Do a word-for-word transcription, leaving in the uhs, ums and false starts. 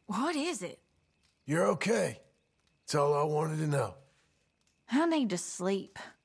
What is it? You're okay. That's all I wanted to know. I need to sleep.